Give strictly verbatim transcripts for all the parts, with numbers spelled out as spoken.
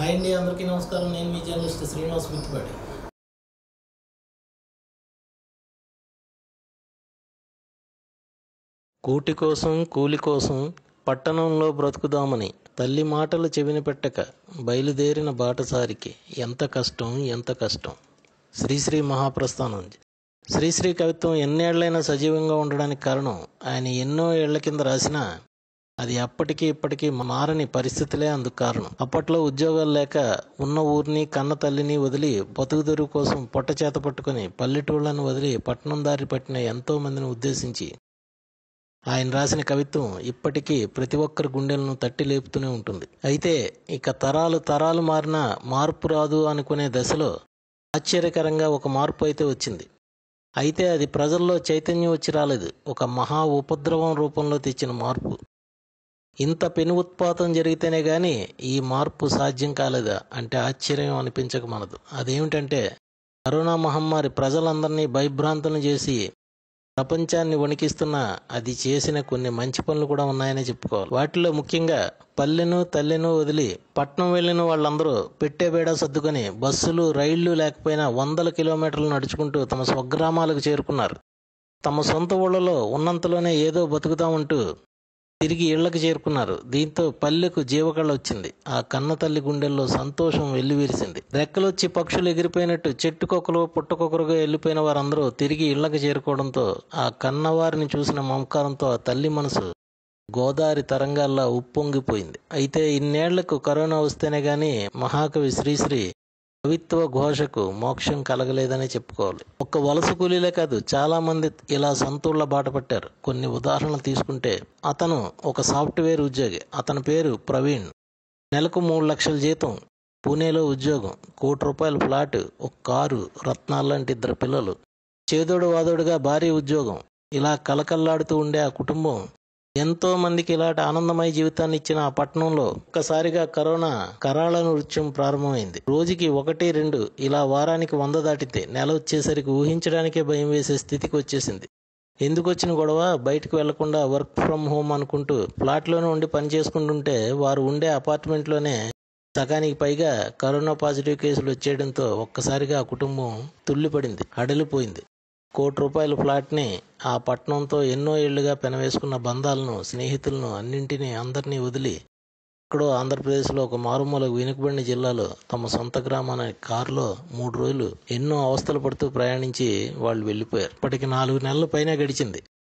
Hi అండి, అందరికీ నమస్కారం. నేను మీ జర్నలిస్ట్ శ్రీనివాస్ మిత్తిపాటి. కూటి కోసం కూలి కోసం పట్టణంలో బ్రతుకుదామని తల్లి మాటలు చెవిన పెట్టక బయలుదేరిన బాటసారికి ఎంత కష్టం ఎంత కష్టం. శ్రీశ్రీ మహాప్రస్థానం. శ్రీశ్రీ కవిత్వం ఎన్నేళ్లైనా సజీవంగా ఉండడానికి కారణం ఆయన ఎన్నో ఏళ్ల కింద రాసినా అది అప్పటికీ ఇప్పటికీ మారని పరిస్థితులే అందుకు కారణం. అప్పట్లో ఉద్యోగాలు లేక ఉన్న ఊరిని కన్న తల్లిని వదిలి బతుకుదెరువు కోసం పొట్ట చేత పట్టుకుని పల్లెటూళ్లను వదిలి పట్టణం దారి పట్టిన ఎంతో మందిని ఉద్దేశించి ఆయన రాసిన కవిత్వం ఇప్పటికీ ప్రతి ఒక్కరి గుండెలను తట్టి లేపుతూనే ఉంటుంది. అయితే ఇక తరాలు తరాలు మారినా మార్పు రాదు అనుకునే దశలో ఆశ్చర్యకరంగా ఒక మార్పు అయితే వచ్చింది. అయితే అది ప్రజల్లో చైతన్యం వచ్చి రాలేదు, ఒక మహా ఉపద్రవం రూపంలో తెచ్చిన మార్పు. ఇంత పెను ఉత్పాతం జరిగితేనే కానీ ఈ మార్పు సాధ్యం కాలేదా అంటే ఆశ్చర్యం అనిపించక మనదు. అదేమిటంటే కరోనా మహమ్మారి ప్రజలందరినీ భయభ్రాంతులను చేసి ప్రపంచాన్ని వణికిస్తున్న అది చేసిన కొన్ని మంచి పనులు కూడా ఉన్నాయనే చెప్పుకోవాలి. వాటిలో ముఖ్యంగా పల్లెను తల్లెను వదిలి పట్నం వెళ్ళిన వాళ్ళందరూ పెట్టే బేడా సర్దుకొని బస్సులు రైళ్లు లేకపోయినా వందల కిలోమీటర్లు నడుచుకుంటూ తమ స్వగ్రామాలకు చేరుకున్నారు. తమ సొంత ఊళ్ళలో ఉన్నంతలోనే ఏదో బతుకుతామంటూ తిరిగి ఇళ్లకు చేరుకున్నారు. దీంతో పల్లెకు జీవకళ వచ్చింది. ఆ కన్న తల్లి గుండెల్లో సంతోషం వెల్లివిరిసింది. రెక్కలొచ్చి పక్షులు ఎగిరిపోయినట్టు చెట్టుకొకరు పుట్టకొకరుగా వెళ్ళిపోయిన వారందరూ తిరిగి ఇళ్లకు చేరుకోవడంతో ఆ కన్నవారిని చూసిన మమకారంతో ఆ తల్లి మనసు గోదావరి తరంగాల్లా ఉప్పొంగిపోయింది. అయితే ఇన్నేళ్లకు కరోనా వస్తేనే గాని మహాకవి శ్రీశ్రీ కవిత్వ ఘోషకు మోక్షం కలగలేదనే చెప్పుకోవాలి. ఒక్క వలస కూలీలే కాదు, చాలా మంది ఇలా సొంతూళ్ల బాట పట్టారు. కొన్ని ఉదాహరణలు తీసుకుంటే అతను ఒక సాఫ్ట్వేర్ ఉద్యోగి. అతని పేరు ప్రవీణ్. నెలకు మూడు లక్షల జీతం, పూణేలో ఉద్యోగం, కోటి రూపాయల ఫ్లాట్, ఒక కారు, రత్నాల్లాంటి ఇద్దరు పిల్లలు, చేదోడు వాదోడుగా భారీ ఉద్యోగం. ఇలా కలకల్లాడుతూ ఉండే ఆ కుటుంబం ఎంతో మందికి ఇలాంటి ఆనందమయ జీవితాన్ని ఇచ్చిన ఆ పట్టణంలో ఒక్కసారిగా కరోనా కరాళ నృత్యం ప్రారంభమైంది. రోజుకి ఒకటి రెండు ఇలా వారానికి వంద దాటితే నెల వచ్చేసరికి ఊహించడానికే భయం వేసే స్థితికి వచ్చేసింది. ఎందుకు వచ్చిన గొడవ, బయటకు వెళ్లకుండా వర్క్ ఫ్రమ్ హోమ్ అనుకుంటూ ఫ్లాట్లోనే ఉండి పని చేసుకుంటుంటే వారు ఉండే అపార్ట్మెంట్లోనే సగానికి పైగా కరోనా పాజిటివ్ కేసులు వచ్చేయడంతో ఒక్కసారిగా ఆ కుటుంబం తుల్లిపడింది, అడలిపోయింది. కోటి రూపాయల ఫ్లాట్ని, ఆ పట్టణంతో ఎన్నో ఏళ్లుగా పెనవేసుకున్న బంధాలను, స్నేహితులను అన్నింటినీ అందరినీ వదిలి ఎక్కడో ఆంధ్రప్రదేశ్లో ఒక మారుమూలకు వెనుకబడిన జిల్లాలో తమ సొంత గ్రామానికి కారులో మూడు రోజులు ఎన్నో అవస్థలు పడుతూ ప్రయాణించి వాళ్ళు వెళ్ళిపోయారు. ఇప్పటికి నాలుగు నెలల పైన గడిచింది.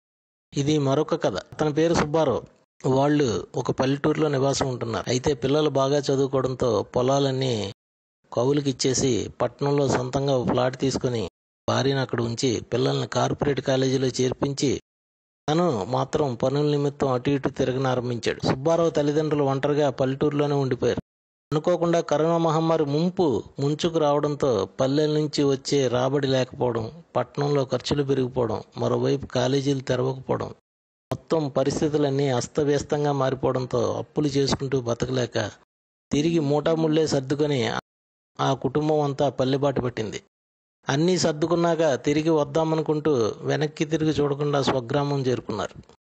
ఇది మరొక కథ. అతని పేరు సుబ్బారావు. వాళ్ళు ఒక పల్లెటూరులో నివాసం ఉంటున్నారు. అయితే పిల్లలు బాగా చదువుకోవడంతో పొలాలన్నీ కౌలుకి ఇచ్చేసి పట్టణంలో సొంతంగా ఒక ఫ్లాట్ తీసుకుని భార్యను అక్కడ ఉంచి పిల్లల్ని కార్పొరేట్ కాలేజీలో చేర్పించి తను మాత్రం పనుల నిమిత్తం అటు ఇటు తిరగనారంభించాడు. సుబ్బారావు తల్లిదండ్రులు ఒంటరిగా పల్లెటూరులోనే ఉండిపోయారు. అనుకోకుండా కరోనా మహమ్మారి ముంపు ముంచుకు రావడంతో పల్లెల నుంచి వచ్చే రాబడి లేకపోవడం, పట్టణంలో ఖర్చులు పెరిగిపోవడం, మరోవైపు కాలేజీలు తెరవకపోవడం, మొత్తం పరిస్థితులన్నీ అస్తవ్యస్తంగా మారిపోవడంతో అప్పులు చేసుకుంటూ బతకలేక తిరిగి మూటాముళ్ళే సర్దుకొని ఆ కుటుంబం అంతా పల్లెబాటు పట్టింది. అన్నీ సర్దుకున్నాక తిరిగి వద్దామనుకుంటూ వెనక్కి తిరిగి చూడకుండా స్వగ్రామం చేరుకున్నారు.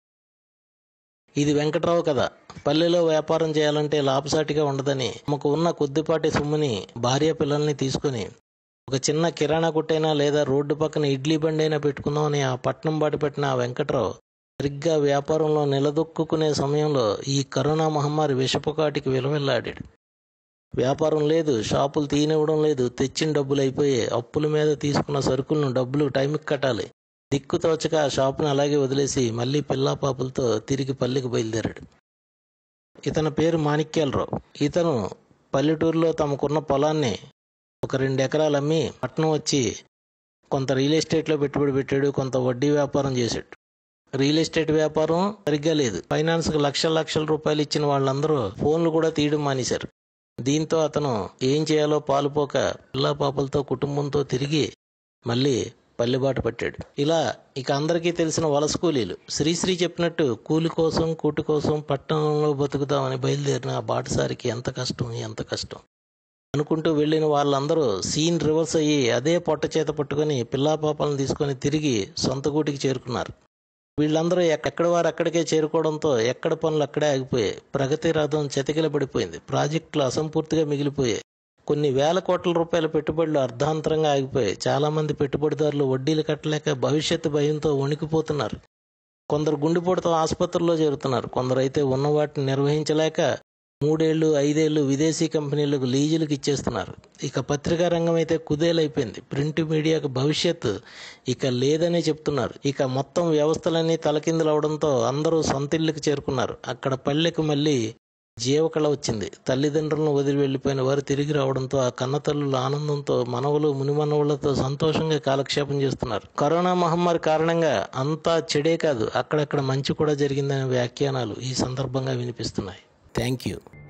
ఇది వెంకట్రావు కథ. పల్లెలో వ్యాపారం చేయాలంటే లాభసాటిగా ఉండదని తమకు ఉన్న కొద్దిపాటి సొమ్ముని భార్య పిల్లల్ని తీసుకుని ఒక చిన్న కిరాణా కొట్టైనా లేదా రోడ్డు పక్కన ఇడ్లీ బండి అయినా పెట్టుకుందామని ఆ పట్నం బాట పెట్టిన ఆ వెంకట్రావు సరిగ్గా వ్యాపారంలో నిలదొక్కునే సమయంలో ఈ కరోనా మహమ్మారి విషపుకాటికి విలవిల్లాడాడు. వ్యాపారం లేదు, షాపులు తీయనివ్వడం లేదు, తెచ్చిన డబ్బులు అయిపోయి అప్పుల మీద తీసుకున్న సరుకులను డబ్బులు టైంకి కట్టాలి. దిక్కు తోచక ఆ షాపును అలాగే వదిలేసి మళ్ళీ పిల్లా పాపులతో తిరిగి పల్లెకి బయలుదేరాడు. ఇతని పేరు మాణిక్యాలరావు. ఇతను పల్లెటూరులో తమకున్న పొలాన్ని ఒక రెండు ఎకరాలు అమ్మి పట్నం వచ్చి కొంత రియల్ ఎస్టేట్లో పెట్టుబడి పెట్టాడు, కొంత వడ్డీ వ్యాపారం చేశాడు. రియల్ ఎస్టేట్ వ్యాపారం సరిగ్గా లేదు. ఫైనాన్స్కి లక్షల లక్షల రూపాయలు ఇచ్చిన వాళ్ళందరూ ఫోన్లు కూడా తీయడం మానేశారు. దీంతో అతను ఏం చేయాలో పాలుపోక పిల్లా పాపలతో కుటుంబంతో తిరిగి మళ్ళీ పల్లెబాట పట్టాడు. ఇలా ఇక అందరికీ తెలిసిన వలస కూలీలు. శ్రీశ్రీ చెప్పినట్టు కూలి కోసం కూటి కోసం పట్టణంలో బతుకుదామని బయలుదేరిన ఆ బాటసారికి ఎంత కష్టం ఎంత కష్టం అనుకుంటూ వెళ్ళిన వాళ్ళందరూ సీన్ రివర్స్ అయ్యి అదే పొట్ట చేత పట్టుకొని పిల్లా పాపలను తీసుకొని తిరిగి సొంత గూటికి చేరుకున్నారు. వీళ్ళందరూ ఎక్కడి వారు అక్కడికే చేరుకోవడంతో ఎక్కడ పనులు అక్కడే ఆగిపోయాయి. ప్రగతి రథం చతికిల పడిపోయింది. ప్రాజెక్టులు అసంపూర్తిగా మిగిలిపోయాయి. కొన్ని వేల కోట్ల రూపాయల పెట్టుబడులు అర్ధాంతరంగా ఆగిపోయాయి. చాలామంది పెట్టుబడిదారులు వడ్డీలు కట్టలేక భవిష్యత్తు భయంతో వణికిపోతున్నారు. కొందరు గుండెపోటుతో ఆసుపత్రుల్లో చేరుతున్నారు. కొందరు అయితే ఉన్న వాటిని నిర్వహించలేక మూడేళ్లు ఐదేళ్లు విదేశీ కంపెనీలకు లీజులకు ఇచ్చేస్తున్నారు. ఇక పత్రికా రంగం అయితే కుదేలైపోయింది. ప్రింట్ మీడియాకు భవిష్యత్తు ఇక లేదని చెప్తున్నారు. ఇక మొత్తం వ్యవస్థలన్నీ తలకిందులవడంతో అందరూ సొంతిళ్ళకి చేరుకున్నారు. అక్కడ పల్లెకు మళ్ళీ జీవకళ వచ్చింది. తల్లిదండ్రులను వదిలి వెళ్లిపోయిన వారు తిరిగి రావడంతో ఆ కన్నతల్లుల ఆనందంతో మనవలు మునిమనవులతో సంతోషంగా కాలక్షేపం చేస్తున్నారు. కరోనా మహమ్మారి కారణంగా అంతా చెడే కాదు, అక్కడక్కడ మంచి కూడా జరిగిందనే వ్యాఖ్యానాలు ఈ సందర్భంగా వినిపిస్తున్నాయి. Thank you.